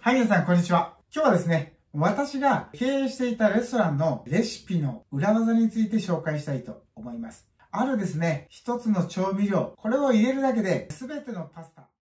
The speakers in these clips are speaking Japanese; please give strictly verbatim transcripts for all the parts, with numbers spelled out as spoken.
はい、皆さん、こんにちは。今日はですね、私が経営していたレストランのレシピの裏技について紹介したいと思います。あるですね、一つの調味料、これを入れるだけで全てのパスタ。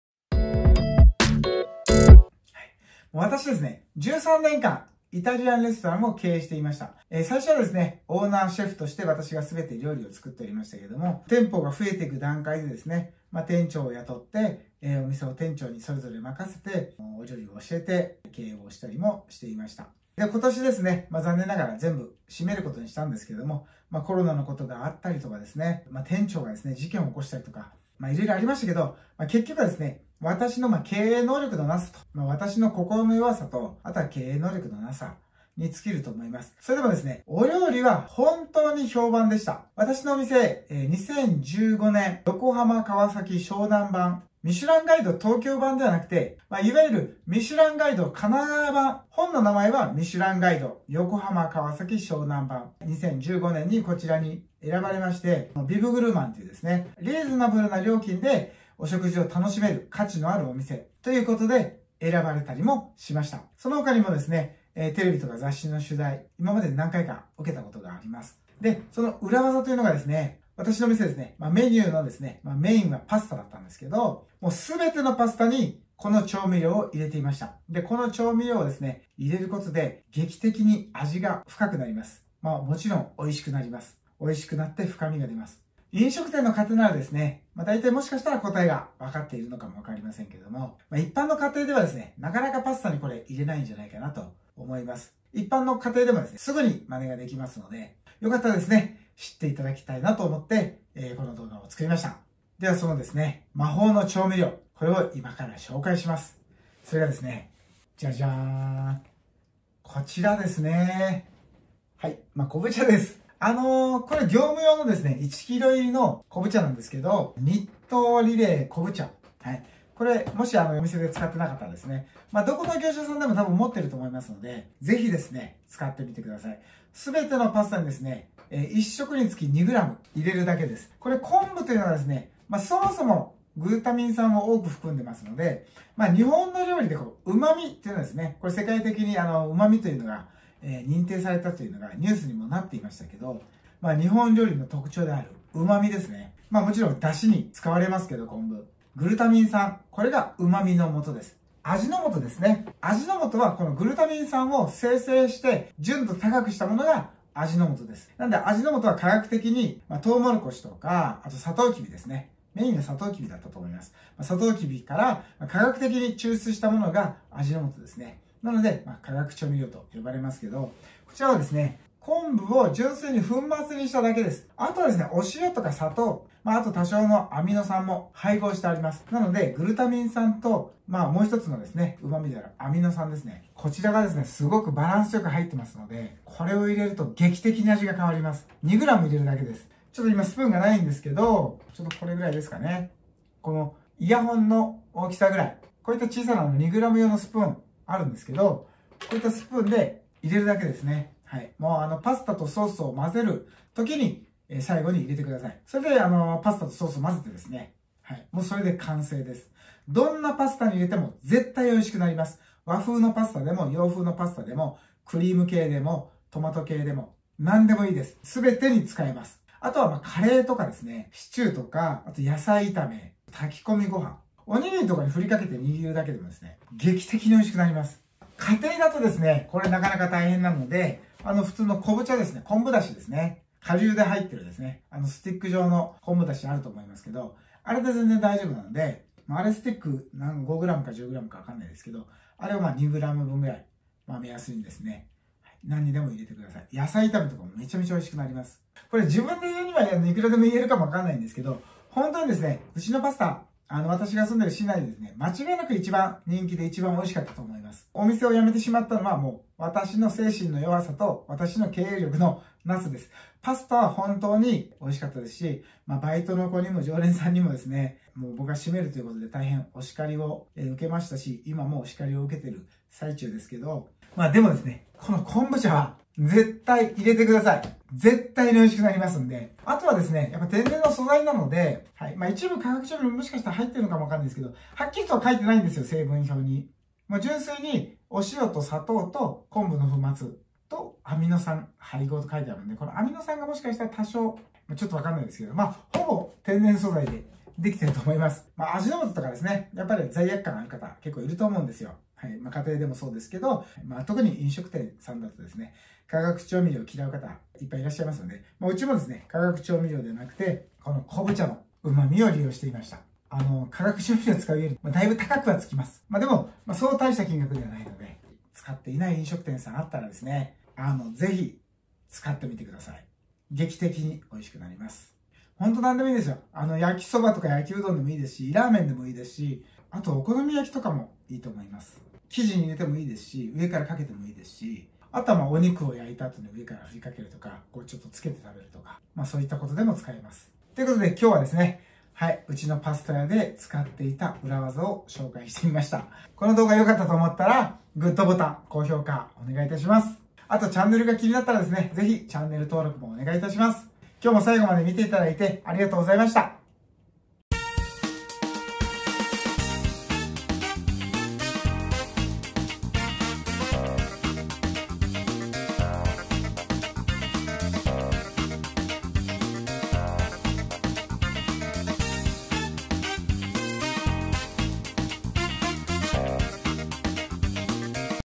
はい、私ですね、じゅうさんねんかん、イタリアンレストランを経営していました。えー、最初はですね、オーナーシェフとして私が全て料理を作っておりましたけれども、店舗が増えていく段階でですね、まあ、店長を雇って、えー、お店を店長にそれぞれ任せて、お料理を教えて経営をしたりもしていました。で、今年ですね、まあ、残念ながら全部閉めることにしたんですけれども、まあ、コロナのことがあったりとかですね、まあ、店長がですね、事件を起こしたりとか、まあ、いろいろありましたけど、まあ、結局はですね、私のまあ経営能力のなさと、まあ、私の心の弱さと、あとは経営能力のなさに尽きると思います。それでもですね、お料理は本当に評判でした。私のお店、にせんじゅうごねん、横浜、川崎、湘南版、ミシュランガイド東京版ではなくて、まあ、いわゆるミシュランガイド神奈川版、本の名前はミシュランガイド横浜、川崎、湘南版、にせんじゅうごねんにこちらに選ばれまして、ビブグルマンというですね、リーズナブルな料金でお食事を楽しめる価値のあるお店ということで選ばれたりもしました。その他にもですね、えー、テレビとか雑誌の取材、今まで何回か受けたことがあります。で、その裏技というのがですね、私の店ですね、まあ、メニューのですね、まあ、メインはパスタだったんですけど、もうすべてのパスタにこの調味料を入れていました。で、この調味料をですね、入れることで劇的に味が深くなります。まあもちろん美味しくなります。美味しくなって深みが出ます。飲食店の方ならですね、まあ大体もしかしたら答えが分かっているのかもわかりませんけれども、まあ、一般の家庭ではですね、なかなかパスタにこれ入れないんじゃないかなと思います。一般の家庭でもですね、すぐに真似ができますので、よかったらですね、知っていただきたいなと思って、えー、この動画を作りました。ではそのですね、魔法の調味料、これを今から紹介します。それがですね、じゃじゃーん。こちらですね。はい、まあ、昆布茶です。あのー、これ業務用のですね、いちキロ入りの昆布茶なんですけど、日東リレー昆布茶。はい。これ、もしあの、お店で使ってなかったらですね、まあ、どこの業者さんでも多分持ってると思いますので、ぜひですね、使ってみてください。すべてのパスタにですね、えー、いっ食につき にグラム 入れるだけです。これ昆布というのはですね、まあ、そもそもグルタミン酸を多く含んでますので、まあ、日本の料理でこう、旨味っていうのはですね、これ世界的にあの、旨味というのが、えー、認定されたというのがニュースにもなっていましたけど、まあ、日本料理の特徴である旨味ですね。まあもちろん出汁に使われますけど、昆布。グルタミン酸。これが旨味の素です。味の素ですね。味の素はこのグルタミン酸を生成して純度高くしたものが味の素です。なんで味の素は科学的に、まあ、トウモロコシとか、あとサトウキビですね。メインがサトウキビだったと思います。まあ、サトウキビから科学的に抽出したものが味の素ですね。なので、まあ、化学調味料と呼ばれますけど、こちらはですね、昆布を純粋に粉末にしただけです。あとはですね、お塩とか砂糖、まあ、あと多少のアミノ酸も配合してあります。なので、グルタミン酸と、まあ、もう一つのですね、旨味であるアミノ酸ですね。こちらがですね、すごくバランスよく入ってますので、これを入れると劇的に味が変わります。にグラム 入れるだけです。ちょっと今スプーンがないんですけど、ちょっとこれぐらいですかね。このイヤホンの大きさぐらい。こういった小さな にグラム 用のスプーンあるんですけど、こういったスプーンで入れるだけですね。はい。もうあの、パスタとソースを混ぜる時に、えー、最後に入れてください。それであの、パスタとソースを混ぜてですね。はい。もうそれで完成です。どんなパスタに入れても絶対美味しくなります。和風のパスタでも、洋風のパスタでも、クリーム系でも、トマト系でも、何でもいいです。すべてに使えます。あとはまあカレーとかですね、シチューとか、あと野菜炒め、炊き込みご飯、おにぎりとかに振りかけて握るだけでもですね、劇的に美味しくなります。家庭だとですね、これなかなか大変なので、あの普通の昆布茶ですね、昆布だしですね、顆粒で入ってるですね、あのスティック状の昆布だしあると思いますけど、あれで全然大丈夫なので、あれスティックごグラムかじゅうグラムかわかんないですけど、あれをまあにグラムぶんぐらい、まあ目安にですね、何にでも入れてください。野菜炒めとかもめちゃめちゃ美味しくなります。これ自分で言うにはいくらでも言えるかもわかんないんですけど、本当にですね、うちのパスタ、あの、私が住んでる市内でですね、間違いなく一番人気で一番美味しかったと思います。お店を辞めてしまったのはもう、私の精神の弱さと私の経営力のなさです。パスタは本当に美味しかったですし、まあ、バイトの子にも常連さんにもですね、もう僕が閉めるということで大変お叱りを受けましたし、今もお叱りを受けてる最中ですけど、まあでもですね、この昆布茶は絶対入れてください。絶対に美味しくなりますんで。あとはですね、やっぱ天然の素材なので、はい。まあ一部化学調味料もしかしたら入ってるのかもわかんないですけど、はっきりとは書いてないんですよ、成分表に。 もう純粋にお塩と砂糖と昆布の粉末とアミノ酸配合と書いてあるんで、このアミノ酸がもしかしたら多少、ちょっとわかんないですけど、まあ、ほぼ天然素材でできてると思います。まあ、味の素とかですね、やっぱり罪悪感ある方結構いると思うんですよ。はい。まあ、家庭でもそうですけど、まあ、特に飲食店さんだとですね、化学調味料を嫌う方いっぱいいらっしゃいますので、まあ、うちもですね、化学調味料ではなくて、この昆布茶の旨味を利用していました。あの、化学調味料を使うより、まあ、だいぶ高くはつきます。まあ、でも、まあ、そう大した金額ではないので、使っていない飲食店さんあったらですね、あの、ぜひ使ってみてください。劇的に美味しくなります。ほんと何でもいいですよ。あの、焼きそばとか焼きうどんでもいいですし、ラーメンでもいいですし、あとお好み焼きとかもいいと思います。生地に入れてもいいですし、上からかけてもいいですし、あとはまあお肉を焼いた後に上から振りかけるとか、こうちょっとつけて食べるとか、まあそういったことでも使えます。ということで今日はですね、はい、うちのパスタ屋で使っていた裏技を紹介してみました。この動画良かったと思ったら、グッドボタン、高評価お願いいたします。あとチャンネルが気になったらですね、ぜひチャンネル登録もお願いいたします。今日も最後まで見ていただいてありがとうございました。